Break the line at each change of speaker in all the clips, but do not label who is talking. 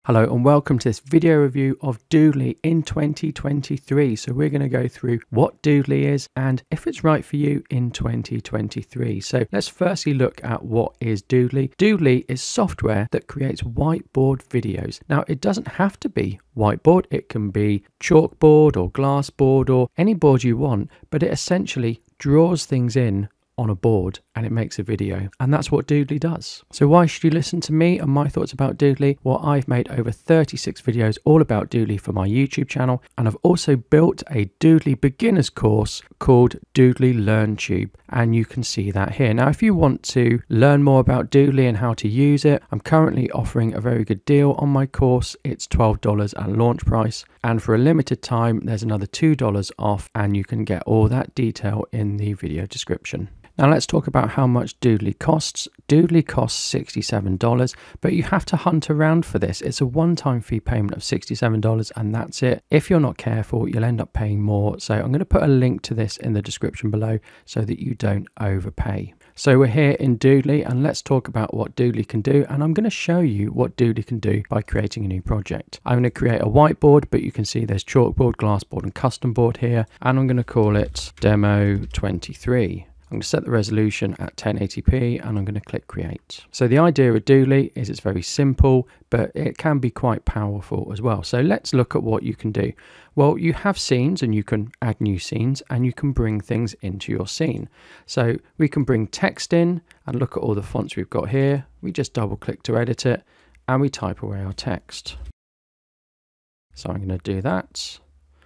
Hello and welcome to this video review of Doodly in 2023. So we're going to go through what Doodly is and if it's right for you in 2023. So let's firstly look at what is Doodly. Doodly is software that creates whiteboard videos. Now it doesn't have to be whiteboard, it can be chalkboard or glassboard or any board you want, but it essentially draws things in on a board and it makes a video, and that's what Doodly does. So why should you listen to me and my thoughts about Doodly? Well, I've made over 36 videos all about Doodly for my YouTube channel, and I've also built a Doodly beginners course called Doodly LearnTube, and you can see that here. Now if you want to learn more about Doodly and how to use it, I'm currently offering a very good deal on my course. It's $12 at launch price, and for a limited time there's another $2 off, and you can get all that detail in the video description. Now let's talk about how much Doodly costs. Doodly costs $67, but you have to hunt around for this. It's a one-time fee payment of $67 and that's it. If you're not careful, you'll end up paying more. So I'm going to put a link to this in the description below so that you don't overpay. So we're here in Doodly and let's talk about what Doodly can do, and I'm going to show you what Doodly can do by creating a new project. I'm going to create a whiteboard, but you can see there's chalkboard, glassboard and custom board here, and I'm going to call it Demo 23. I'm going to set the resolution at 1080p and I'm going to click create. So the idea of Doodly is it's very simple, but it can be quite powerful as well. So let's look at what you can do. Well, you have scenes and you can add new scenes and you can bring things into your scene. So we can bring text in and look at all the fonts we've got here. We just double click to edit it and we type away our text. So I'm going to do that.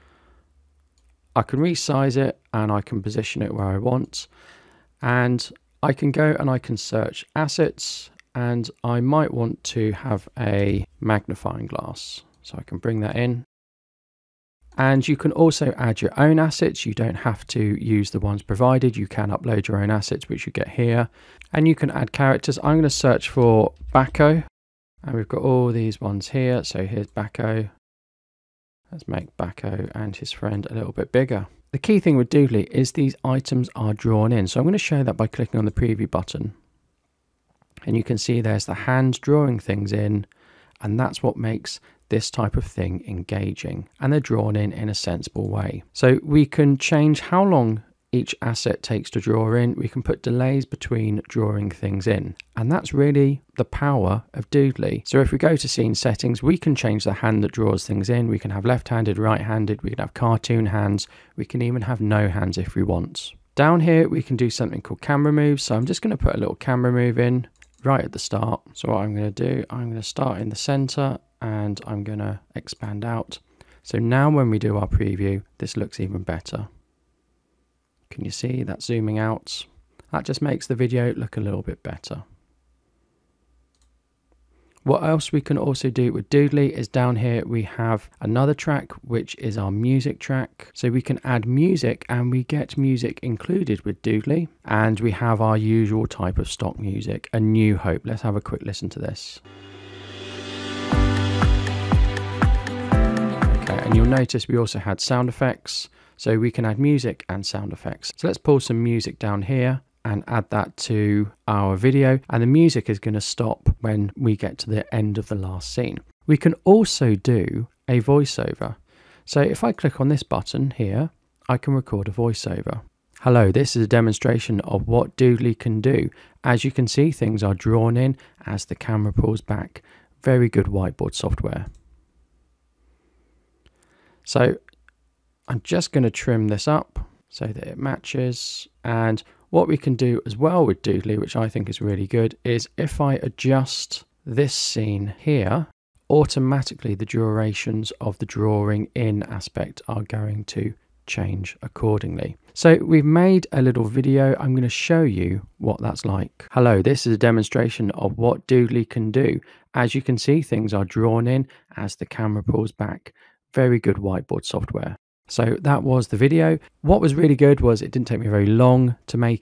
I can resize it and I can position it where I want, and I can go and I can search assets, and I might want to have a magnifying glass, so I can bring that in. And you can also add your own assets. You don't have to use the ones provided. You can upload your own assets, which you get here, and you can add characters. I'm going to search for Bacco, and we've got all these ones here. So here's Bacco. Let's make Bacco and his friend a little bit bigger. The key thing with Doodly is these items are drawn in. So I'm going to show that by clicking on the preview button. And you can see there's the hand drawing things in, and that's what makes this type of thing engaging. And they're drawn in a sensible way. So we can change how long each asset takes to draw in. We can put delays between drawing things in, and that's really the power of Doodly. So if we go to scene settings, we can change the hand that draws things in. We can have left-handed, right-handed, we can have cartoon hands, we can even have no hands if we want. Down here we can do something called camera moves, so I'm just going to put a little camera move in right at the start. So what I'm going to do, I'm going to start in the center and I'm going to expand out. So now when we do our preview, this looks even better. Can you see that zooming out? That just makes the video look a little bit better. What else we can also do with Doodly is down here we have another track, which is our music track. So we can add music and we get music included with Doodly, and we have our usual type of stock music, A New Hope. Let's have a quick listen to this. Okay, and you'll notice we also had sound effects. So we can add music and sound effects. So let's pull some music down here and add that to our video. And the music is going to stop when we get to the end of the last scene. We can also do a voiceover. So if I click on this button here, I can record a voiceover. Hello, this is a demonstration of what Doodly can do. As you can see, things are drawn in as the camera pulls back. Very good whiteboard software. So I'm just going to trim this up so that it matches. And what we can do as well with Doodly, which I think is really good, is if I adjust this scene here, automatically the durations of the drawing in aspect are going to change accordingly. So we've made a little video. I'm going to show you what that's like. Hello, this is a demonstration of what Doodly can do. As you can see, things are drawn in as the camera pulls back. Very good whiteboard software. So that was the video. What was really good was it didn't take me very long to make it,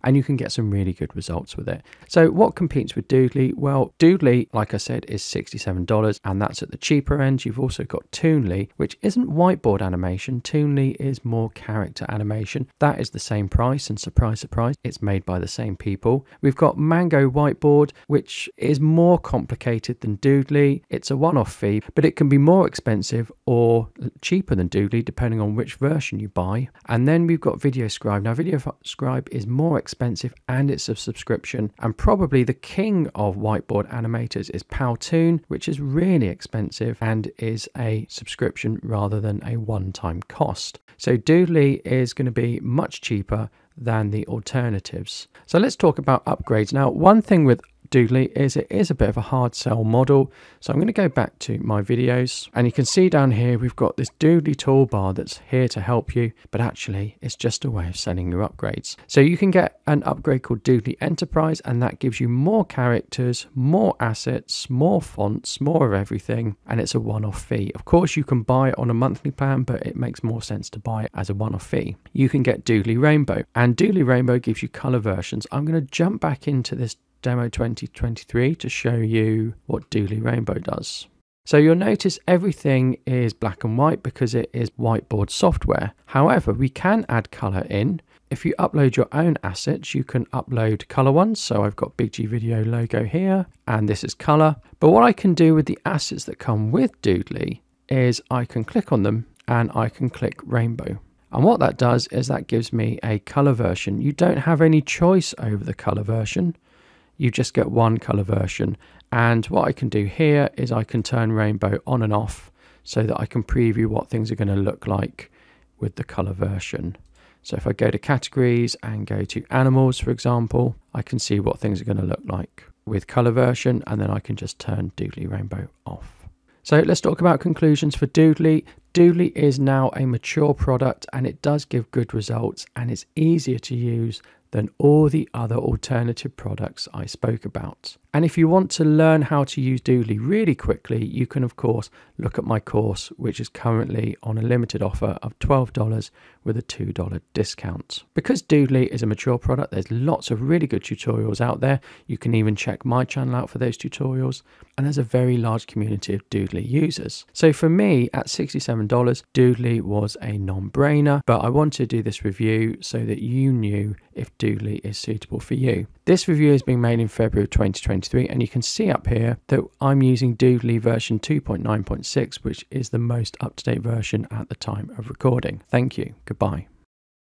and you can get some really good results with it. So what competes with Doodly? Well, Doodly, like I said, is $67, and that's at the cheaper end. You've also got Toonly, which isn't whiteboard animation. Toonly is more character animation. That is the same price, and surprise, surprise, it's made by the same people. We've got Mango Whiteboard, which is more complicated than Doodly. It's a one-off fee, but it can be more expensive or cheaper than Doodly depending on which version you buy. And then we've got VideoScribe. Now VideoScribe is more expensive and it's a subscription, and probably the king of whiteboard animators is Powtoon, which is really expensive and is a subscription rather than a one-time cost. So Doodly is going to be much cheaper than the alternatives. So let's talk about upgrades. Now, one thing with Doodly is it is a bit of a hard sell model. So I'm going to go back to my videos, and you can see down here we've got this Doodly toolbar that's here to help you, but actually it's just a way of selling your upgrades. So you can get an upgrade called Doodly Enterprise, and that gives you more characters, more assets, more fonts, more of everything, and it's a one-off fee. Of course you can buy it on a monthly plan, but it makes more sense to buy it as a one-off fee. You can get Doodly Rainbow, and Doodly Rainbow gives you color versions. I'm going to jump back into this demo 2023 to show you what Doodly Rainbow does. So you'll notice everything is black and white because it is whiteboard software. However, we can add color in. If you upload your own assets, you can upload color ones. So I've got Big G Video logo here, and this is color. But what I can do with the assets that come with Doodly is I can click on them and I can click rainbow. And what that does is that gives me a color version. You don't have any choice over the color version. You just get one color version. And what I can do here is I can turn rainbow on and off so that I can preview what things are going to look like with the color version. So if I go to categories and go to animals, for example, I can see what things are going to look like with color version, and then I can just turn Doodly Rainbow off. So let's talk about conclusions for Doodly. Doodly is now a mature product, and it does give good results, and it's easier to use than all the other alternative products I spoke about. And if you want to learn how to use Doodly really quickly, you can of course look at my course, which is currently on a limited offer of $12 with a $2 discount. Because Doodly is a mature product, there's lots of really good tutorials out there. You can even check my channel out for those tutorials, and there's a very large community of Doodly users. So for me, at $67, Doodly was a non-brainer, but I wanted to do this review so that you knew if Doodly is suitable for you. This review is being made in February of 2023, and you can see up here that I'm using Doodly version 2.9.6, which is the most up-to-date version at the time of recording. Thank you. Goodbye.